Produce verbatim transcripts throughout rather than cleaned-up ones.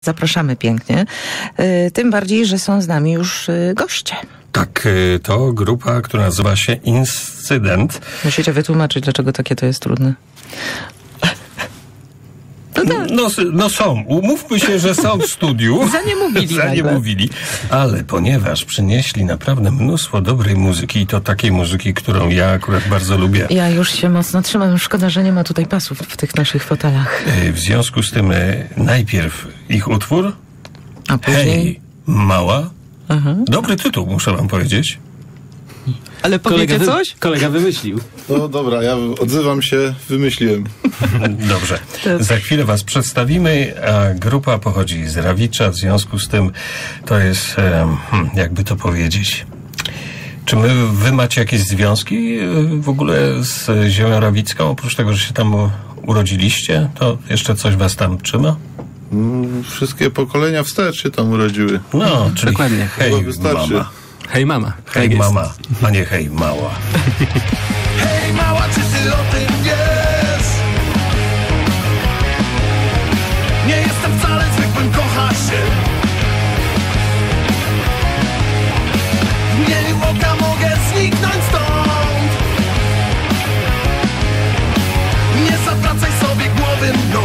zapraszamy pięknie. Tym bardziej, że są z nami już goście. Tak, to grupa, która nazywa się Incydent. Musicie wytłumaczyć, dlaczego takie to jest trudne. No, tak. no, no są. Umówmy się, że są w studiu. Za nie mówili. Za nie mówili. Ale ponieważ przynieśli naprawdę mnóstwo dobrej muzyki i to takiej muzyki, którą ja akurat bardzo lubię. Ja już się mocno trzymam. Szkoda, że nie ma tutaj pasów w tych naszych fotelach. W związku z tym najpierw ich utwór. A później? Hej, mała. Aha. Dobry tytuł, muszę wam powiedzieć. Ale powiecie kolega coś? Wy, kolega wymyślił. No dobra, ja odzywam się, wymyśliłem. Dobrze. Za chwilę was przedstawimy, a grupa pochodzi z Rawicza, w związku z tym to jest, jakby to powiedzieć, czy my, wy macie jakieś związki w ogóle z ziemią rawicką? Oprócz tego, że się tam urodziliście, to jeszcze coś was tam trzyma? Mm, wszystkie pokolenia wstecz się tam urodziły. No, czyli dokładnie. Hej, wystarczy. mama. Hej mama. Hej tak mama, jest. a nie hej mała. Hej mała, czy ty o tym wiesz? Nie jestem wcale zwykłym kochasie. W mgnieniu oka mogę zniknąć stąd. Nie zawracaj sobie głowy mną.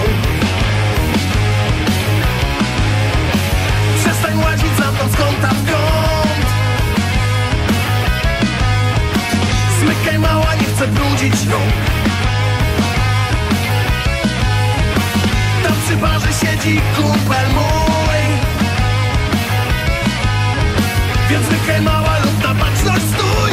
Przestań łazić za mną z kąta w kąt. Zmykaj mała, nie chcę brudzić rąk. Tam przy barze siedzi kumpel mój. Więc zmykaj mała lub na baczność stój.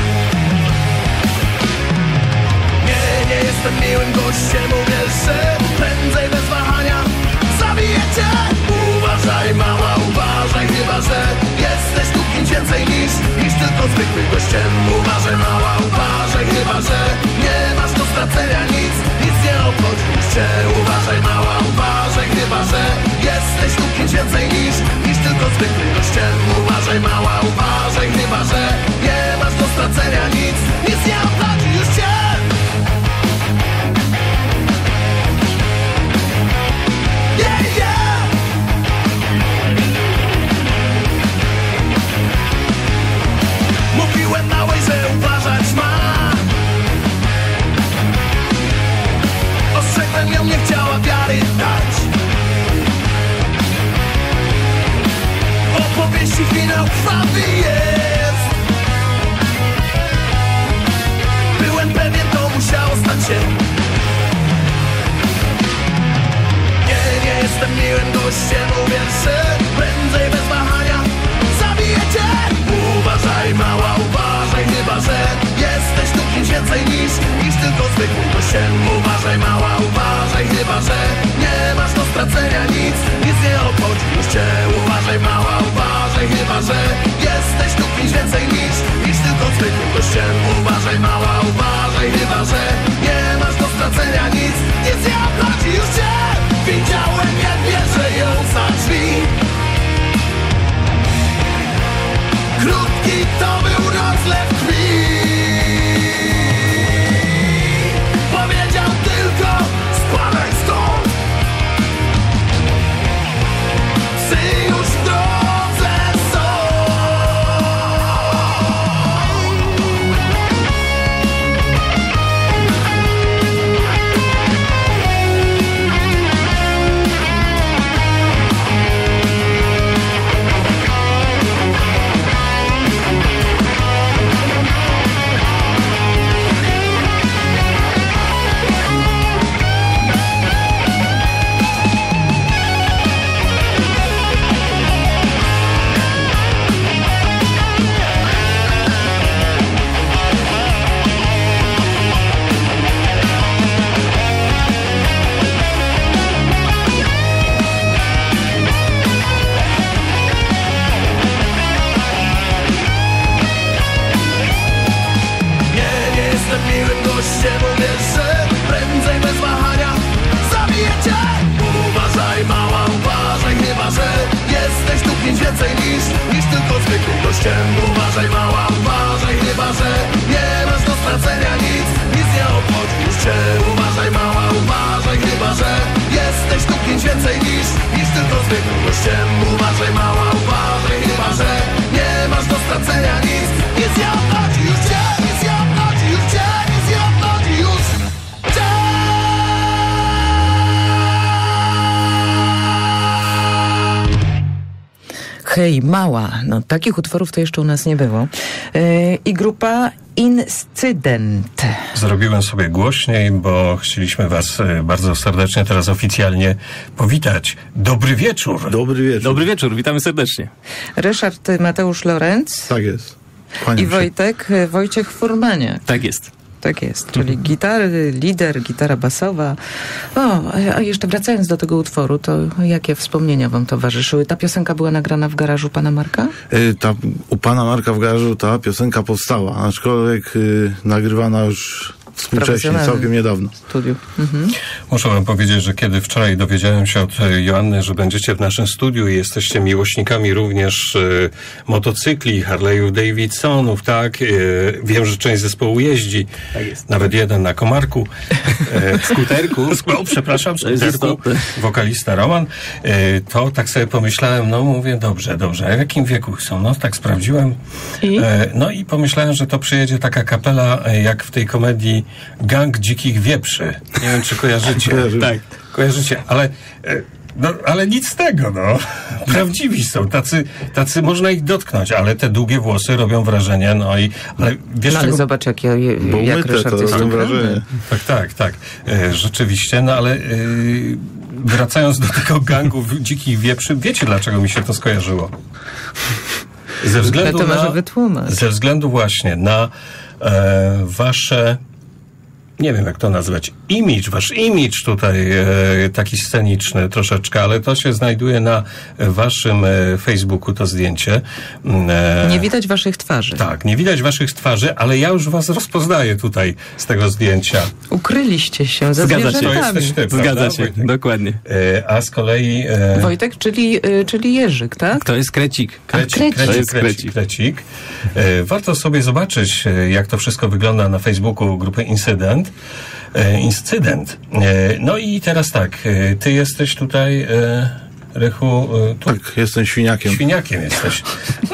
Nie, nie jestem miłym gościem, uwierz, że prędzej bez wahania zabiję cię. Uważaj mała, uważaj, chyba że jesteś tu kimś więcej niż, niż tylko zwykłym gościem. Uważaj mała, uważaj, chyba że nie masz do stracenia nic, nic nie obchodzi już cię. Uważaj mała, uważaj, chyba że jesteś tu kimś więcej niż, niż tylko zwykłym gościem. Uważaj mała, uważaj, chyba że nie masz do stracenia nic, nic nie obchodzi już cię. Yeah, yeah. Mówiłem małej, że uważać ma. Ostrzegłem ją, nie chciała wiary dać. Opowieści finał krwawy jest. Byłem pewien, to musiało stać się. Nie, nie jestem miłym gościem, uwierz, że prędzej bez wahania zabiję cię. Uważaj mała, uważaj, chyba że jesteś tu kimś więcej niż, niż tylko zwykłym gościem. Uważaj mała, uważaj, chyba że nie masz do stracenia nic, nic nie obchodzi już cię. Uważaj mała, uważaj, chyba że jesteś tu kimś więcej niż, niż tylko zwykłym gościem. Uważaj mała, uważaj, chyba że nie masz do stracenia nic, nic nie obchodzi już cię. Widziałem, jak bierze ją za drzwi. Krótki to był rozlew krwi. Powiedział tylko spadaj stąd. Psy już w drodze są. więcej niż, niż tylko zwykłym gościem. Uważaj mała, uważaj, chyba że nie masz do stracenia nic, nic nie obchodzi już cię. Uważaj mała, uważaj, chyba że jesteś tu kimś więcej niż, niż tylko zwykłym gościem. Hej, mała. No, takich utworów to jeszcze u nas nie było. Yy, I grupa Incydent. Zrobiłem sobie głośniej, bo chcieliśmy was e, bardzo serdecznie teraz oficjalnie powitać. Dobry wieczór. Dobry wieczór. Dobry wieczór, witamy serdecznie. Ryszard Mateusz Lorenz Tak jest. Kłaniam i się. Wojtek y, Wojciech Furmaniak. Tak jest. Tak jest, czyli gitary, lider, gitara basowa. O, a jeszcze wracając do tego utworu, to jakie wspomnienia wam towarzyszyły? Ta piosenka była nagrana w garażu pana Marka? Y, Ta, u pana Marka w garażu ta piosenka powstała, aczkolwiek y, nagrywana już współcześnie, Profesjonalny. całkiem niedawno. Studiu. Mhm. Muszę wam powiedzieć, że kiedy wczoraj dowiedziałem się od e, Joanny, że będziecie w naszym studiu i jesteście miłośnikami również e, motocykli, Harley'ów Davidsonów, tak? E, wiem, że część zespołu jeździ. Tak jest. Nawet jeden na Komarku. E, Skuterku. o, przepraszam, To jest skuterku. istotne. Wokalista Roman. E, to tak sobie pomyślałem, no mówię, dobrze, dobrze. A w jakim wieku są? No tak sprawdziłem. I? E, no i pomyślałem, że to przyjedzie taka kapela, e, jak w tej komedii Gang Dzikich Wieprzy. Nie wiem, czy kojarzycie. Kojarzymy. Tak, kojarzycie, ale, e, no, ale nic z tego, no. Prawdziwi są, tacy, tacy można ich dotknąć, ale te długie włosy robią wrażenie, no i, ale wiesz No ale czego? zobacz, jak, ja, Bo jak umyte Ryszard to jest robią naprawdę. wrażenie. Tak, tak, tak. E, rzeczywiście, no ale e, wracając do tego gangu dzikich wieprzy, wiecie, dlaczego mi się to skojarzyło? Ze względu No to może na... wytłumacz. Ze względu właśnie na e, wasze... Nie wiem, jak to nazwać. Imidż, wasz imidż tutaj e, taki sceniczny troszeczkę, ale to się znajduje na waszym e, Facebooku, to zdjęcie. E, Nie widać waszych twarzy. Tak, nie widać waszych twarzy, ale ja już was rozpoznaję tutaj z tego zdjęcia. Ukryliście się za Zgadza się. To zwierzętami. jesteś ty, Zgadza prawda, się, Wojtek? dokładnie. E, a z kolei... E, Wojtek, czyli, y, czyli Jerzyk, tak? To jest krecik. Krecik, krecik. krecik, To jest krecik, krecik. krecik. E, warto sobie zobaczyć, e, jak to wszystko wygląda na Facebooku grupy Incydent. E, Incydent. E, no i teraz tak, e, ty jesteś tutaj, e, Rychu, e, tu Tak, jestem świniakiem. świniakiem jesteś.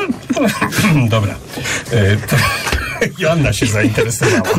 Dobra. E, to Joanna się zainteresowała.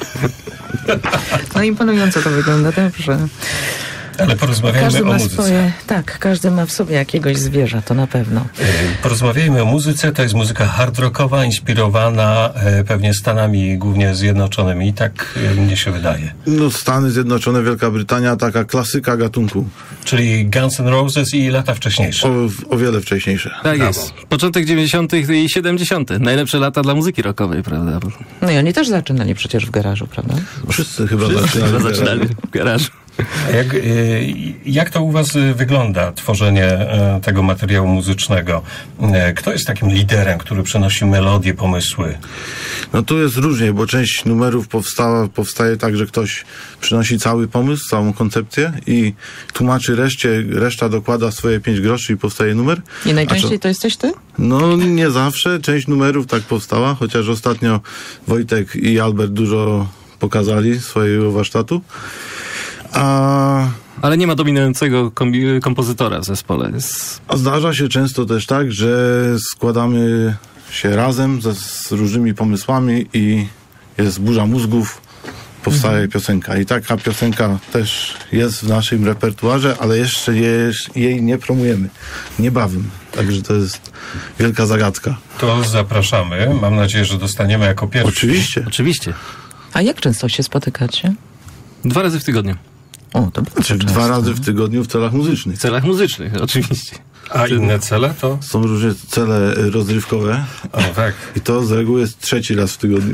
No imponująco to wygląda, dobrze. Ale porozmawiajmy Każdy o ma muzyce. swoje, tak, każdy ma w sobie jakiegoś zwierza, to na pewno. E, Porozmawiajmy o muzyce. To jest muzyka hard rockowa, inspirowana e, pewnie Stanami głównie Zjednoczonymi. Tak e, mnie się wydaje. No, Stany Zjednoczone, Wielka Brytania, taka klasyka gatunku. Czyli Guns N' Roses i lata wcześniejsze. O, o wiele wcześniejsze. Tak Brawo. jest. Początek dziewięćdziesiątych i siedemdziesiątych. Najlepsze lata dla muzyki rockowej, prawda? No i oni też zaczynali przecież w garażu, prawda? Wszyscy chyba Chyba zaczynali. zaczynali w garażu. A Jak, y, jak to u was y, wygląda, tworzenie y, tego materiału muzycznego? Y, Kto jest takim liderem, który przenosi melodie, pomysły? No tu jest różnie, bo część numerów powstała, powstaje tak, że ktoś przynosi cały pomysł, całą koncepcję i tłumaczy reszcie, reszta dokłada swoje pięć groszy i powstaje numer. I A najczęściej co? to jesteś ty? No nie zawsze, część numerów tak powstała, chociaż ostatnio Wojtek i Albert dużo pokazali swojego warsztatu. A, Ale nie ma dominującego kombi- kompozytora w zespole. Jest... a zdarza się często też tak, że składamy się razem ze, z różnymi pomysłami i jest burza mózgów, powstaje Mhm. piosenka. I taka piosenka też jest w naszym repertuarze, ale jeszcze je, jej nie promujemy. Niebawem. Także to jest wielka zagadka. To zapraszamy. Mam nadzieję, że dostaniemy jako pierwszy. Oczywiście. Oczywiście. A jak często się spotykacie? Dwa razy w tygodniu. O, to bardzo Znaczy często. dwa razy w tygodniu w celach muzycznych. W celach muzycznych, oczywiście. A inne cele to? Są różne cele rozrywkowe O, tak. i to z reguły jest trzeci raz w tygodniu.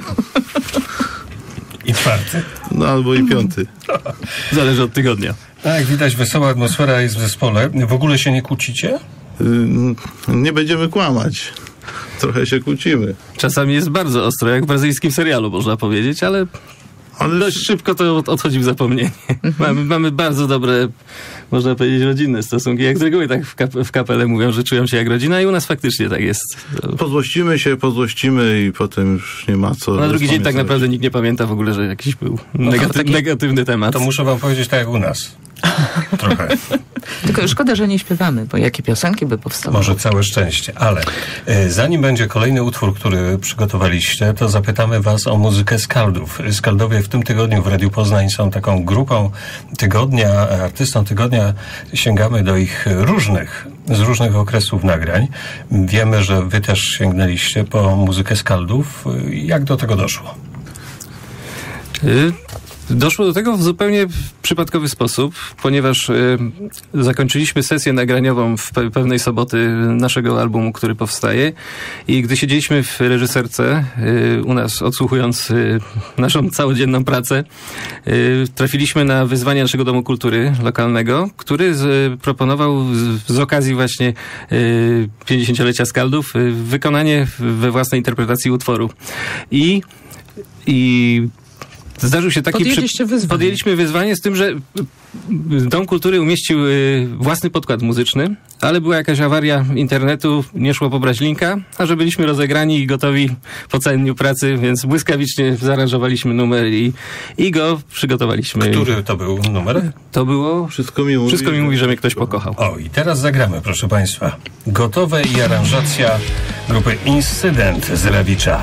I czwarty. No albo i piąty. Zależy od tygodnia. Tak, widać, wesoła atmosfera jest w zespole. W ogóle się nie kłócicie? Ym, Nie będziemy kłamać. Trochę się kłócimy. Czasami jest bardzo ostro, jak w brazylijskim serialu, można powiedzieć, ale Ale dość szybko to od- odchodzi w zapomnienie. mamy, mamy bardzo dobre, można powiedzieć, rodzinne stosunki. Jak z reguły tak w, kap- w kapele mówią, że czują się jak rodzina i u nas faktycznie tak jest. pozłościmy się, pozłościmy i potem już nie ma co. Na drugi dzień tak rozpamiętywać. naprawdę nikt nie pamięta w ogóle, że jakiś był negaty- taki- negatywny temat. To muszę wam powiedzieć tak jak u nas. Trochę. Tylko szkoda, że nie śpiewamy, bo jakie piosenki by powstały. Może całe szczęście. Ale e, zanim będzie kolejny utwór, który przygotowaliście, to zapytamy was o muzykę Skaldów. Skaldowie w tym tygodniu w Radiu Poznań są taką grupą tygodnia, artystą tygodnia. Sięgamy do ich różnych z różnych okresów nagrań. Wiemy, że wy też sięgnęliście po muzykę Skaldów. Jak do tego doszło? Y- Doszło do tego w zupełnie przypadkowy sposób, ponieważ y, zakończyliśmy sesję nagraniową w pe- pewnej soboty naszego albumu, który powstaje, i gdy siedzieliśmy w reżyserce y, u nas, odsłuchując y, naszą całodzienną pracę, y, trafiliśmy na wyzwanie naszego Domu Kultury lokalnego, który z, proponował z, z okazji właśnie y, pięćdziesięciolecia Skaldów y, wykonanie we własnej interpretacji utworu. I, i Zdarzył się taki Podjęliście wyzwanie. Podjęliśmy wyzwanie z tym, że Dom Kultury umieścił y, własny podkład muzyczny, ale była jakaś awaria internetu, nie szło pobrać linka, a że byliśmy rozegrani i gotowi po całym dniu pracy, więc błyskawicznie zaaranżowaliśmy numer i, i go przygotowaliśmy. Który to był numer? To było... Wszystko mi mówi, Wszystko mi mówi, że mnie ktoś pokochał. O, i teraz zagramy, proszę Państwa. Gotowe i aranżacja grupy Incydent z Rawicza.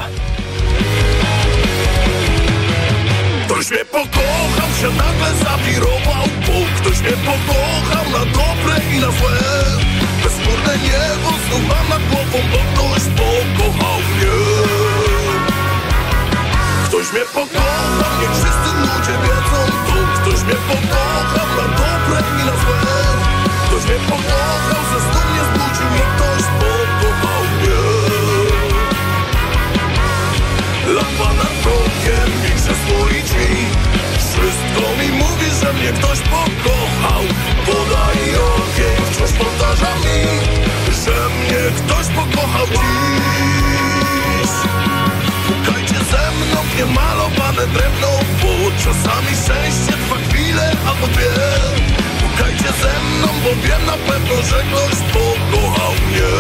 Ktoś mnie pokochał, się nagle zawirował, bo ktoś mnie pokochał na dobre i na złe. Bezskórne niebo znów mam nad głową, bo ktoś pokochał mnie. Ktoś mnie pokochał, niech wszyscy ludzie wiedzą, bo ktoś mnie pokochał na dobre i na złe. Ktoś mnie pokochał, ze snu mnie zbudził i ktoś pokochał mnie. Lampa nad progiem i krzesło i drzwi. Wszystko mi mówi, że mnie ktoś pokochał. Woda i ogień wciąż powtarza mi, że mnie ktoś pokochał dziś. Pukajcie ze mną w niemalowane drewno, bo czasami szczęście trwa chwilę albo dwie. Pukajcie ze mną, bo wiem na pewno, że ktoś pokochał mnie.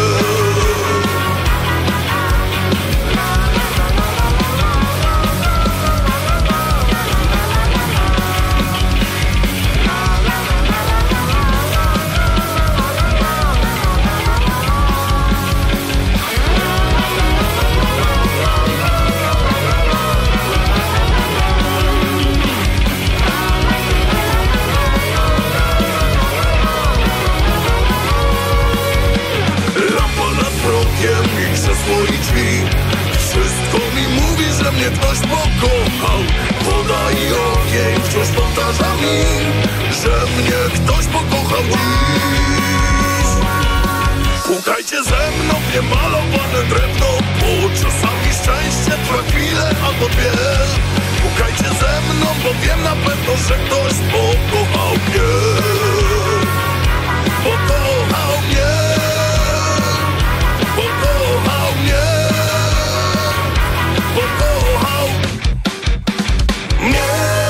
Swoich drzwi. Wszystko mi mówi, że mnie ktoś pokochał. Woda i ogień wciąż powtarza mi, że mnie ktoś pokochał dziś. Pukajcie ze mną w niemalowane drewno, bo czasami szczęście trwa chwilę albo dwie. Pukajcie ze mną, bo wiem na pewno, że ktoś pokochał mnie. Pokochał mnie. Pokochał mnie, pokochał mnie.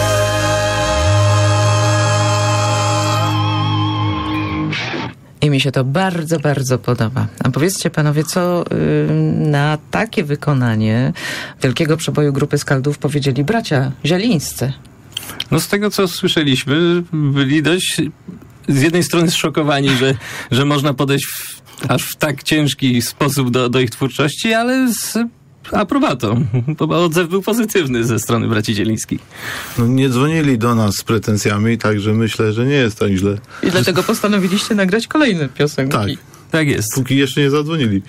I mi się to bardzo, bardzo podoba. A powiedzcie panowie, co yy, na takie wykonanie wielkiego przeboju grupy Skaldów powiedzieli bracia zielińscy? No z tego, co słyszeliśmy, byli dość z jednej strony zszokowani, że, że można podejść w, aż w tak ciężki sposób do, do ich twórczości, ale z aprobatą. Odzew był pozytywny ze strony braci zielińskich. No, nie dzwonili do nas z pretensjami, także myślę, że nie jest tak źle. I dlatego postanowiliście nagrać kolejne piosenki. Tak. Tak jest. Póki jeszcze nie zadzwonili.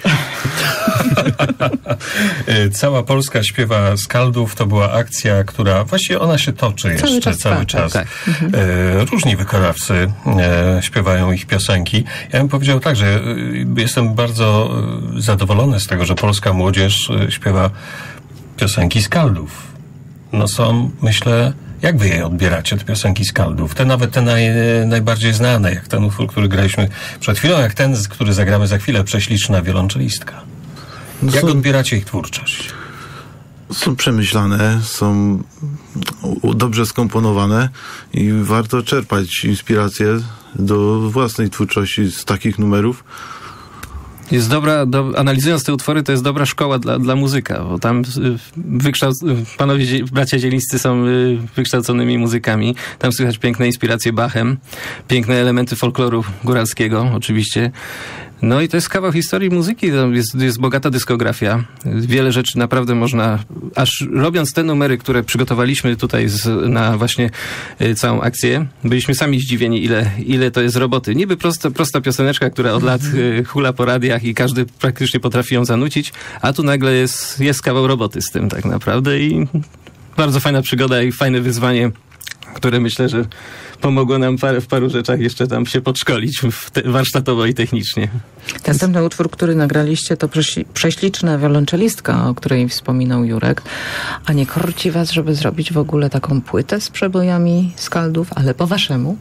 Cała Polska śpiewa Skaldów. To była akcja, która właściwie ona się toczy jeszcze Cały czas cały trwa, czas. tak. Mhm. E, różni wykonawcy e, śpiewają ich piosenki. Ja bym powiedział tak, że e, jestem bardzo e, zadowolony z tego, że polska młodzież e, śpiewa piosenki Skaldów. No są, myślę, jak wy je odbieracie, te piosenki Skaldów? Te nawet te naj, najbardziej znane, jak ten utwór, który graliśmy przed chwilą, jak ten, który zagramy za chwilę, Prześliczna wiolonczelistka. No Jak są, odbieracie ich twórczość? są przemyślane, są dobrze skomponowane i warto czerpać inspirację do własnej twórczości z takich numerów. Jest dobra, do, analizując te utwory, to jest dobra szkoła dla, dla muzyka, bo tam y, wykształc, panowie zie, bracia zielińscy są y, wykształconymi muzykami. Tam słychać piękne inspiracje Bachem, piękne elementy folkloru góralskiego oczywiście. No i to jest kawał historii muzyki, to jest, jest bogata dyskografia. Wiele rzeczy naprawdę można, aż robiąc te numery, które przygotowaliśmy tutaj z, na właśnie y, całą akcję, byliśmy sami zdziwieni, ile, ile to jest roboty. Niby prosta, prosta pioseneczka, która od lat y, hula po radiach i każdy praktycznie potrafi ją zanucić, a tu nagle jest, jest kawał roboty z tym tak naprawdę i bardzo fajna przygoda i fajne wyzwanie, które myślę, że pomogło nam parę, w paru rzeczach jeszcze tam się podszkolić w te, warsztatowo i technicznie. Następny utwór, który nagraliście, to prześli, prześliczna wiolonczelistka, o której wspominał Jurek. A nie korci was, żeby zrobić w ogóle taką płytę z przebojami Skaldów, ale po waszemu?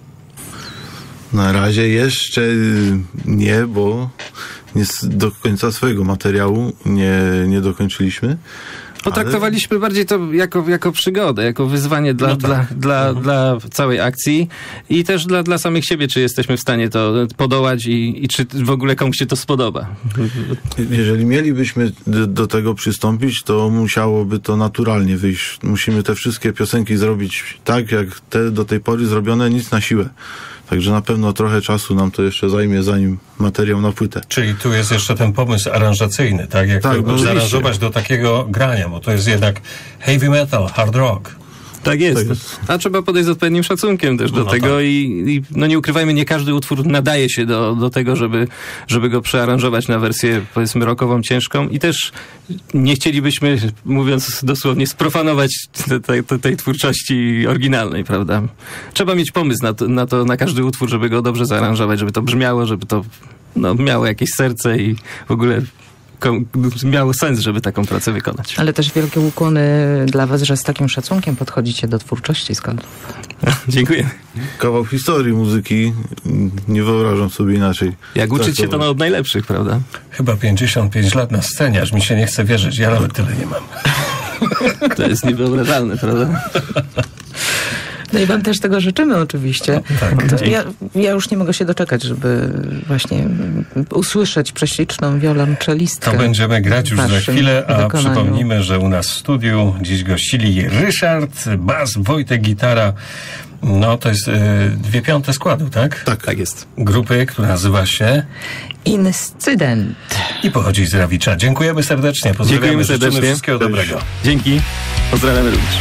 Na razie jeszcze nie, bo nie do końca swojego materiału nie, nie dokończyliśmy. Potraktowaliśmy ale... bardziej to jako, jako przygodę, jako wyzwanie dla, no tak. dla, dla, mhm. dla całej akcji i też dla, dla samych siebie, czy jesteśmy w stanie to podołać i, i czy w ogóle komuś się to spodoba. Jeżeli mielibyśmy do, do tego przystąpić, to musiałoby to naturalnie wyjść. Musimy te wszystkie piosenki zrobić tak, jak te do tej pory zrobione, nic na siłę. Także na pewno trochę czasu nam to jeszcze zajmie, zanim materiał na płytę. Czyli tu jest jeszcze ten pomysł aranżacyjny, tak? Jak tak, to zaaranżować do takiego grania, bo to jest jednak heavy metal, hard rock. Tak jest. Tak jest. A trzeba podejść z odpowiednim szacunkiem też do no tego tak. i, i no nie ukrywajmy, nie każdy utwór nadaje się do, do tego, żeby, żeby go przearanżować na wersję, powiedzmy, rockową, ciężką i też nie chcielibyśmy, mówiąc dosłownie, sprofanować tej, tej, tej twórczości oryginalnej, prawda? Trzeba mieć pomysł na to, na to, na każdy utwór, żeby go dobrze zaaranżować, żeby to brzmiało, żeby to no, miało jakieś serce i w ogóle miało sens, żeby taką pracę wykonać. Ale też wielkie ukłony dla was, że z takim szacunkiem podchodzicie do twórczości Skaldów. Dziękuję. Kawał historii muzyki, nie wyobrażam sobie inaczej. Jak uczyć się to no, od najlepszych, prawda? Chyba pięćdziesiąt pięć lat na scenie, aż mi się nie chce wierzyć. Ja nawet tyle nie mam. To jest niewyobrażalne, prawda? No i wam też tego życzymy oczywiście. Tak. Ja, ja już nie mogę się doczekać, żeby właśnie usłyszeć prześliczną wiolonczelistkę. To będziemy grać już za chwilę, a wykonaniu. Przypomnijmy, że u nas w studiu dziś gościli Ryszard, bas, Wojtek, gitara. No to jest y, dwie piąte składu, tak? Tak. Tak jest. Grupy, która nazywa się Incydent. i pochodzi z Rawicza. Dziękujemy serdecznie. Pozdrawiamy, Dziękujemy życzymy serdecznie. wszystkiego dobrego. Dzięki. Pozdrawiamy również.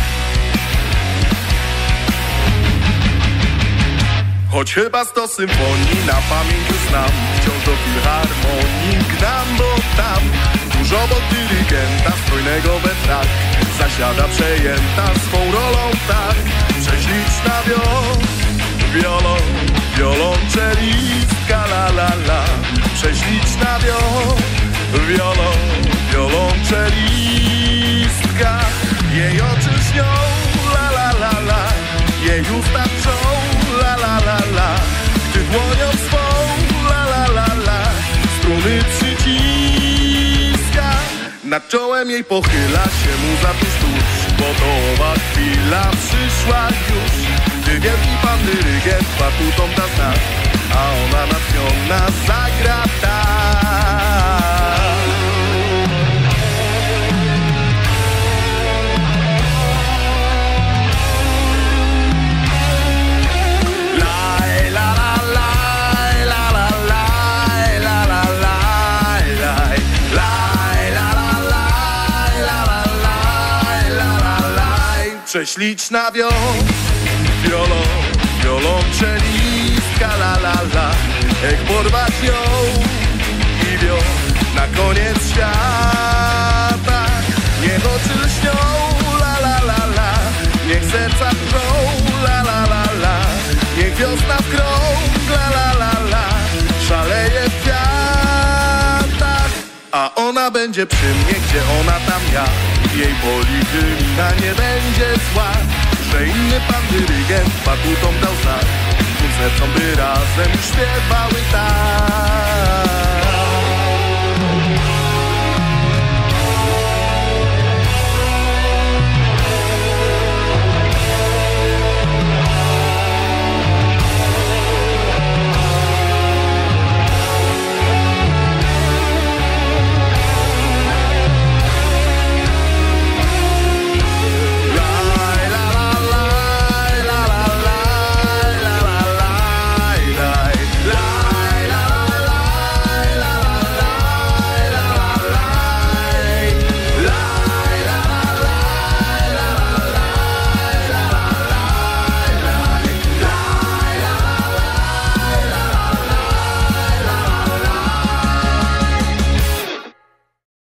Choć chyba sto symfonii na pamięć już znam, wciąż do filharmonii gnam, bo tam dużo obok dyrygenta strojnego we frak zasiada przejęta swą rolą tak. Prześliczna wiol, wiolo, wiolonczelistka la la la. Prześliczna wiol, wiolo, wiolonczelistka. Jej oczy śnią la la la la, jej usta trzą la la la la, gdy dłonią swą la la la la struny przyciska. Nad czołem jej pochyla się muza tuż tuż, bo to owa chwila przyszła już, gdy wielki pan dyrygent batutą da znak, a ona natchniona zagra tak. Prześliczna wiol, wiolo, wiolonczelistka la la la. Ech, porwać ją i wio na koniec świata. Niech oczy lśnią la la la la, niech serca drżą la la la la, niech wiosna w krąg la la la la szaleje w kwiatach. A ona będzie przy mnie, gdzie ona tam ja. Jej polityka nie będzie zła, że inny pan dyrygent batutą dał znak, tym sercom by razem śpiewały tak.